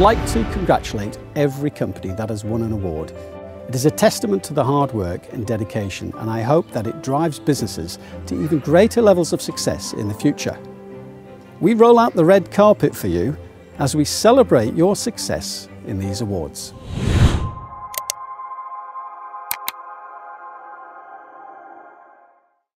like to congratulate every company that has won an award. It is a testament to the hard work and dedication, and I hope that it drives businesses to even greater levels of success in the future. We roll out the red carpet for you as we celebrate your success in these awards.